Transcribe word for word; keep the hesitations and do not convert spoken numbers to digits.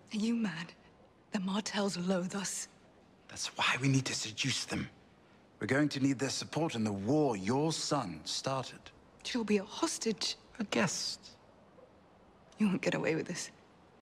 Are you mad? The Martells loathe us. That's why we need to seduce them. We're going to need their support in the war your son started. She'll be a hostage. A guest. You won't get away with this.